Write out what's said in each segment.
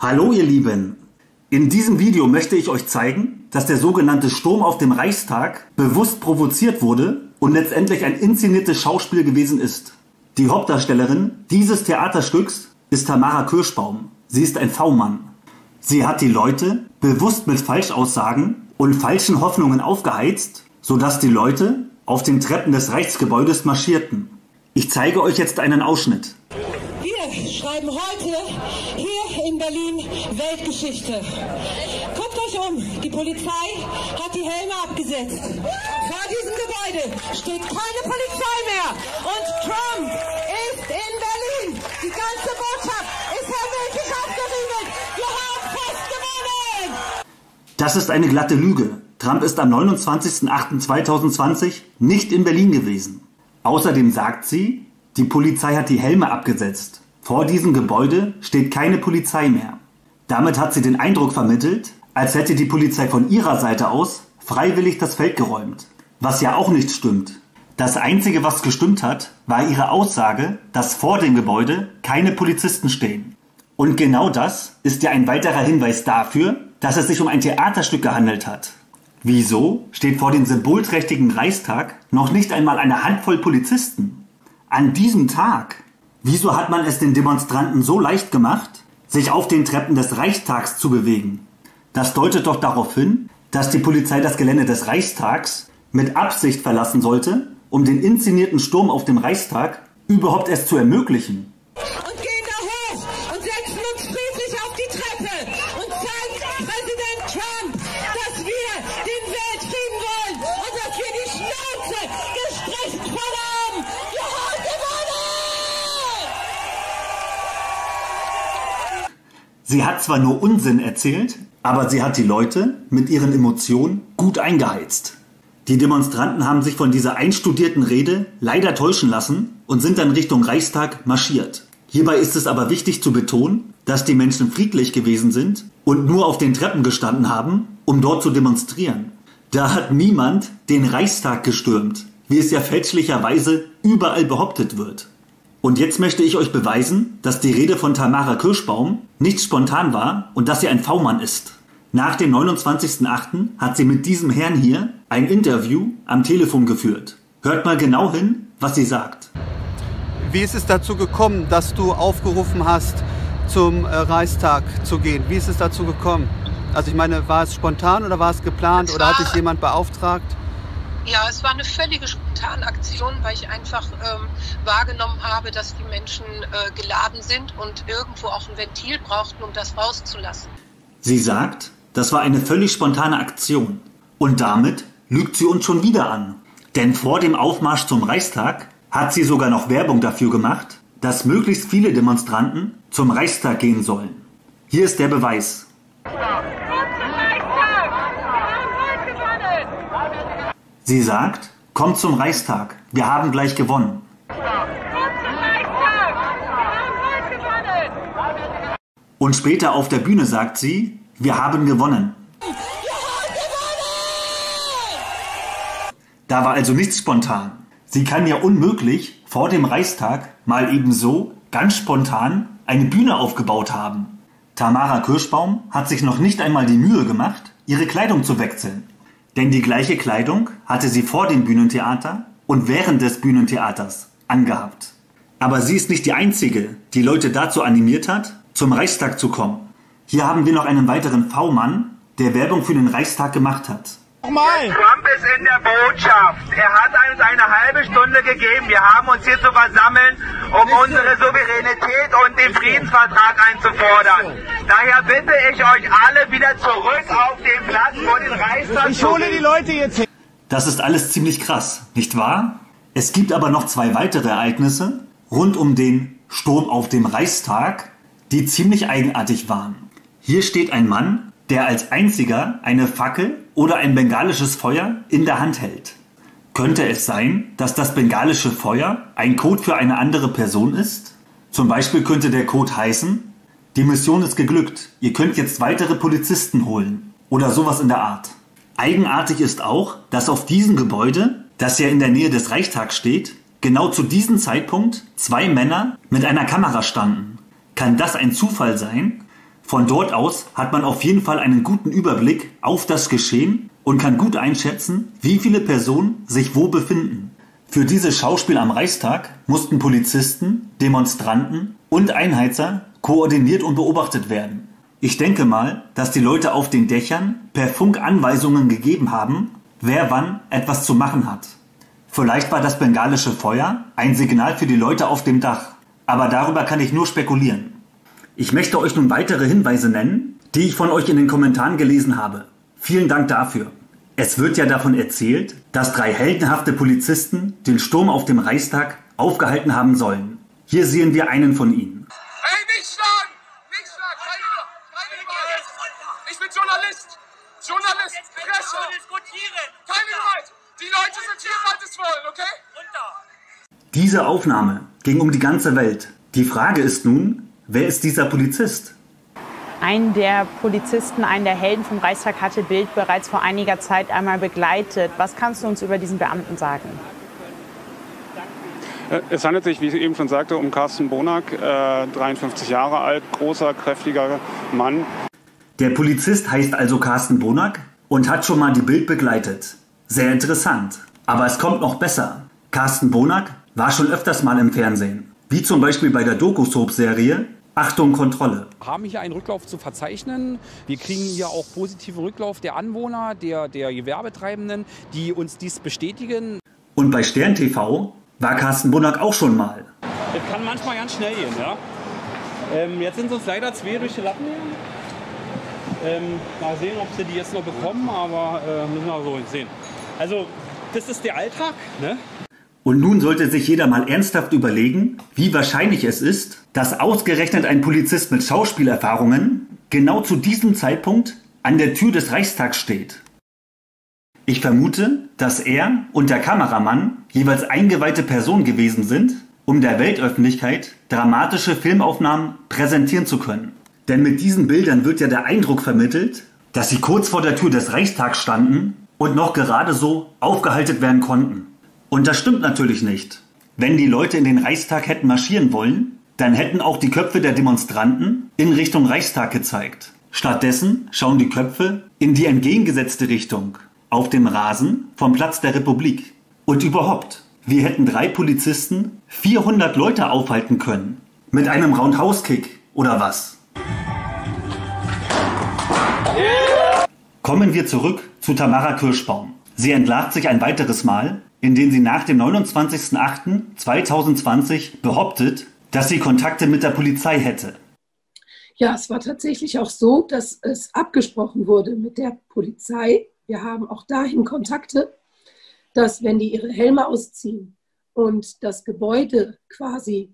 Hallo ihr Lieben! In diesem Video möchte ich euch zeigen, dass der sogenannte Sturm auf dem Reichstag bewusst provoziert wurde und letztendlich ein inszeniertes Schauspiel gewesen ist. Die Hauptdarstellerin dieses Theaterstücks ist Tamara Kirschbaum. Sie ist ein V-Mann. Sie hat die Leute bewusst mit Falschaussagen und falschen Hoffnungen aufgeheizt, sodass die Leute auf den Treppen des Reichsgebäudes marschierten. Ich zeige euch jetzt einen Ausschnitt. Wir schreiben heute hier in Berlin Weltgeschichte. Guckt euch um, die Polizei hat die Helme abgesetzt. Vor diesem Gebäude steht keine Polizei mehr. Und Trump ist in Berlin. Die ganze Botschaft ist hermetisch abgeriegelt. Wir haben fast gewonnen. Das ist eine glatte Lüge. Trump ist am 29.08.2020 nicht in Berlin gewesen. Außerdem sagt sie, die Polizei hat die Helme abgesetzt. Vor diesem Gebäude steht keine Polizei mehr. Damit hat sie den Eindruck vermittelt, als hätte die Polizei von ihrer Seite aus freiwillig das Feld geräumt. Was ja auch nicht stimmt. Das Einzige, was gestimmt hat, war ihre Aussage, dass vor dem Gebäude keine Polizisten stehen. Und genau das ist ja ein weiterer Hinweis dafür, dass es sich um ein Theaterstück gehandelt hat. Wieso steht vor dem symbolträchtigen Reichstag noch nicht einmal eine Handvoll Polizisten? An diesem Tag? Wieso hat man es den Demonstranten so leicht gemacht, sich auf den Treppen des Reichstags zu bewegen? Das deutet doch darauf hin, dass die Polizei das Gelände des Reichstags mit Absicht verlassen sollte, um den inszenierten Sturm auf dem Reichstag überhaupt erst zu ermöglichen. Und gehen da hoch und setzen uns friedlich auf die Treppe und zeigen Präsident Trump, dass wir den Weltfrieden wollen und dass wir die Schnauze gestreckt voll haben. Wir haben gewonnen! Sie hat zwar nur Unsinn erzählt, aber sie hat die Leute mit ihren Emotionen gut eingeheizt. Die Demonstranten haben sich von dieser einstudierten Rede leider täuschen lassen und sind dann Richtung Reichstag marschiert. Hierbei ist es aber wichtig zu betonen, dass die Menschen friedlich gewesen sind und nur auf den Treppen gestanden haben, um dort zu demonstrieren. Da hat niemand den Reichstag gestürmt, wie es ja fälschlicherweise überall behauptet wird. Und jetzt möchte ich euch beweisen, dass die Rede von Tamara Kirschbaum nicht spontan war und dass sie ein V-Mann ist. Nach dem 29.08. hat sie mit diesem Herrn hier ein Interview am Telefon geführt. Hört mal genau hin, was sie sagt. Wie ist es dazu gekommen, dass du aufgerufen hast, zum Reichstag zu gehen? Wie ist es dazu gekommen? Also ich meine, war es spontan oder war es geplant oder hat dich jemand beauftragt? Ja, es war eine völlige spontane Aktion, weil ich einfach wahrgenommen habe, dass die Menschen geladen sind und irgendwo auch ein Ventil brauchten, um das rauszulassen. Sie sagt, das war eine völlig spontane Aktion. Und damit lügt sie uns schon wieder an. Denn vor dem Aufmarsch zum Reichstag hat sie sogar noch Werbung dafür gemacht, dass möglichst viele Demonstranten zum Reichstag gehen sollen. Hier ist der Beweis. Sie sagt, kommt zum Reichstag, wir haben gleich gewonnen. Und später auf der Bühne sagt sie, wir haben gewonnen. Da war also nichts spontan. Sie kann ja unmöglich vor dem Reichstag mal ebenso ganz spontan eine Bühne aufgebaut haben. Tamara Kirschbaum hat sich noch nicht einmal die Mühe gemacht, ihre Kleidung zu wechseln. Denn die gleiche Kleidung hatte sie vor dem Bühnentheater und während des Bühnentheaters angehabt. Aber sie ist nicht die Einzige, die Leute dazu animiert hat, zum Reichstag zu kommen. Hier haben wir noch einen weiteren V-Mann, der Werbung für den Reichstag gemacht hat. Trump ist in der Botschaft. Er hat uns eine halbe Stunde gegeben. Wir haben uns hier zu versammeln, um unsere Souveränität und den Friedensvertrag einzufordern. Daher bitte ich euch alle wieder zurück auf den Platz vor den Reichstag. Ich hole die Leute jetzt hin. Das ist alles ziemlich krass, nicht wahr? Es gibt aber noch zwei weitere Ereignisse rund um den Sturm auf dem Reichstag, die ziemlich eigenartig waren. Hier steht ein Mann, der als einziger eine Fackel oder ein bengalisches Feuer in der Hand hält. Könnte es sein, dass das bengalische Feuer ein Code für eine andere Person ist? Zum Beispiel könnte der Code heißen, die Mission ist geglückt, ihr könnt jetzt weitere Polizisten holen oder sowas in der Art. Eigenartig ist auch, dass auf diesem Gebäude, das ja in der Nähe des Reichstags steht, genau zu diesem Zeitpunkt zwei Männer mit einer Kamera standen. Kann das ein Zufall sein? Von dort aus hat man auf jeden Fall einen guten Überblick auf das Geschehen und kann gut einschätzen, wie viele Personen sich wo befinden. Für dieses Schauspiel am Reichstag mussten Polizisten, Demonstranten und Einheizer koordiniert und beobachtet werden. Ich denke mal, dass die Leute auf den Dächern per Funk Anweisungen gegeben haben, wer wann etwas zu machen hat. Vielleicht war das bengalische Feuer ein Signal für die Leute auf dem Dach, aber darüber kann ich nur spekulieren. Ich möchte euch nun weitere Hinweise nennen, die ich von euch in den Kommentaren gelesen habe. Vielen Dank dafür. Es wird ja davon erzählt, dass 3 heldenhafte Polizisten den Sturm auf dem Reichstag aufgehalten haben sollen. Hier sehen wir einen von ihnen. Hey, nicht schlagen! Nicht schlagen! Keine Gewalt! Ich bin Journalist! Presse! Keine Gewalt! Die Leute sind hier, weil sie es wollen, okay? Diese Aufnahme ging um die ganze Welt. Die Frage ist nun, wer ist dieser Polizist? Einen der Polizisten, einen der Helden vom Reichstag hatte Bild bereits vor einiger Zeit einmal begleitet. Was kannst du uns über diesen Beamten sagen? Es handelt sich, wie ich eben schon sagte, um Carsten Bonak, 53 Jahre alt, großer, kräftiger Mann. Der Polizist heißt also Carsten Bonak und hat schon mal die Bild begleitet. Sehr interessant. Aber es kommt noch besser. Carsten Bonak war schon öfters mal im Fernsehen. Wie zum Beispiel bei der Doku-Soap-Serie Achtung, Kontrolle. Wir haben hier einen Rücklauf zu verzeichnen. Wir kriegen hier auch positive Rücklauf der Anwohner, der Gewerbetreibenden, die uns dies bestätigen. Und bei Stern TV war Carsten Bonak auch schon mal. Das kann manchmal ganz schnell gehen, ja. Jetzt sind uns leider 2 durch die Lappen. Mal sehen, ob sie die jetzt noch bekommen, aber müssen wir so sehen. Also, das ist der Alltag, ne? Und nun sollte sich jeder mal ernsthaft überlegen, wie wahrscheinlich es ist, dass ausgerechnet ein Polizist mit Schauspielerfahrungen genau zu diesem Zeitpunkt an der Tür des Reichstags steht. Ich vermute, dass er und der Kameramann jeweils eingeweihte Personen gewesen sind, um der Weltöffentlichkeit dramatische Filmaufnahmen präsentieren zu können. Denn mit diesen Bildern wird ja der Eindruck vermittelt, dass sie kurz vor der Tür des Reichstags standen und noch gerade so aufgehalten werden konnten. Und das stimmt natürlich nicht. Wenn die Leute in den Reichstag hätten marschieren wollen, dann hätten auch die Köpfe der Demonstranten in Richtung Reichstag gezeigt. Stattdessen schauen die Köpfe in die entgegengesetzte Richtung, auf dem Rasen vom Platz der Republik. Und überhaupt, wir hätten 3 Polizisten 400 Leute aufhalten können. Mit einem Roundhouse-Kick oder was? Kommen wir zurück zu Tamara Kirschbaum. Sie entlarvt sich ein weiteres Mal, indem sie nach dem 29.08.2020 behauptet, dass sie Kontakte mit der Polizei hätte. Ja, es war tatsächlich auch so, dass es abgesprochen wurde mit der Polizei. Wir haben auch dahin Kontakte, dass wenn die ihre Helme ausziehen und das Gebäude quasi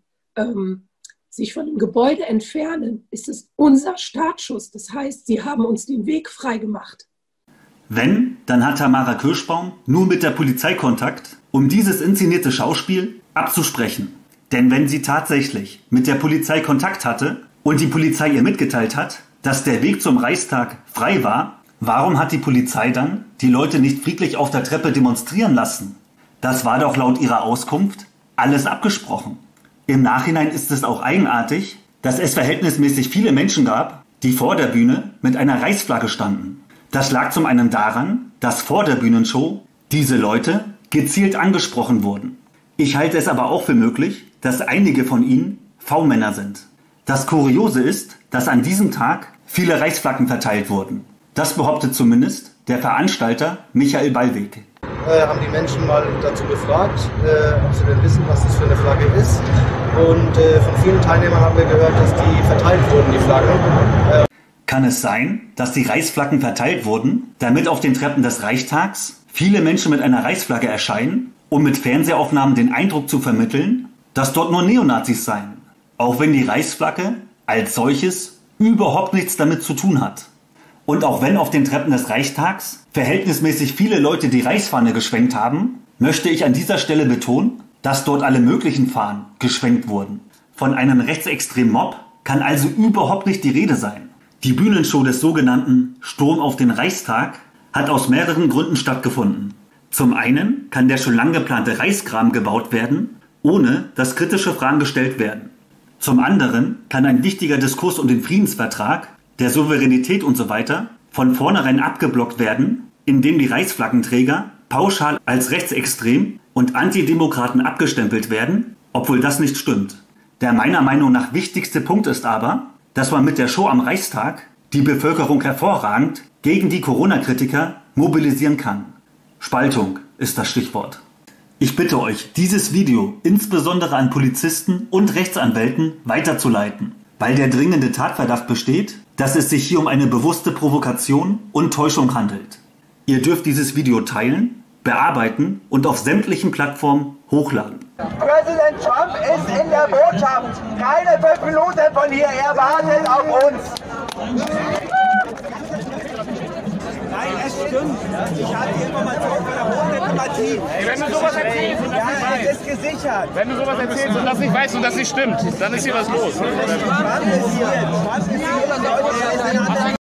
sich von dem Gebäude entfernen, ist es unser Startschuss. Das heißt, sie haben uns den Weg freigemacht. Wenn, dann hat Tamara Kirschbaum nur mit der Polizei Kontakt, um dieses inszenierte Schauspiel abzusprechen. Denn wenn sie tatsächlich mit der Polizei Kontakt hatte und die Polizei ihr mitgeteilt hat, dass der Weg zum Reichstag frei war, warum hat die Polizei dann die Leute nicht friedlich auf der Treppe demonstrieren lassen? Das war doch laut ihrer Auskunft alles abgesprochen. Im Nachhinein ist es auch eigenartig, dass es verhältnismäßig viele Menschen gab, die vor der Bühne mit einer Reichsflagge standen. Das lag zum einen daran, dass vor der Bühnenshow diese Leute gezielt angesprochen wurden. Ich halte es aber auch für möglich, dass einige von ihnen V-Männer sind. Das Kuriose ist, dass an diesem Tag viele Reichsflaggen verteilt wurden. Das behauptet zumindest der Veranstalter Michael Ballweg. Haben die Menschen mal dazu gefragt, ob sie denn wissen, was das für eine Flagge ist. Und von vielen Teilnehmern haben wir gehört, dass die verteilt wurden, die Flaggen. Kann es sein, dass die Reichsflaggen verteilt wurden, damit auf den Treppen des Reichstags viele Menschen mit einer Reichsflagge erscheinen, um mit Fernsehaufnahmen den Eindruck zu vermitteln, dass dort nur Neonazis seien, auch wenn die Reichsflagge als solches überhaupt nichts damit zu tun hat. Und auch wenn auf den Treppen des Reichstags verhältnismäßig viele Leute die Reichsfahne geschwenkt haben, möchte ich an dieser Stelle betonen, dass dort alle möglichen Fahnen geschwenkt wurden. Von einem rechtsextremen Mob kann also überhaupt nicht die Rede sein. Die Bühnenshow des sogenannten Sturm auf den Reichstag hat aus mehreren Gründen stattgefunden. Zum einen kann der schon lang geplante Reichsgraben gebaut werden, ohne dass kritische Fragen gestellt werden. Zum anderen kann ein wichtiger Diskurs um den Friedensvertrag der Souveränität und so weiter von vornherein abgeblockt werden, indem die Reichsflaggenträger pauschal als rechtsextrem und Antidemokraten abgestempelt werden, obwohl das nicht stimmt. Der meiner Meinung nach wichtigste Punkt ist aber, dass man mit der Show am Reichstag die Bevölkerung hervorragend gegen die Corona-Kritiker mobilisieren kann. Spaltung ist das Stichwort. Ich bitte euch, dieses Video insbesondere an Polizisten und Rechtsanwälten weiterzuleiten, weil der dringende Tatverdacht besteht, dass es sich hier um eine bewusste Provokation und Täuschung handelt. Ihr dürft dieses Video teilen, bearbeiten und auf sämtlichen Plattformen hochladen. Präsident Trump ist in der Botschaft. Keine 5 Minuten von hier. Er wartet auf uns. Nein, es stimmt. Ich habe die Information von der hohen Diplomatie. Wenn du sowas erzählst und das nicht weißt. Es ist gesichert. Wenn du sowas erzählst und das nicht weißt und das nicht stimmt, dann ist hier was los. Trump ist hier.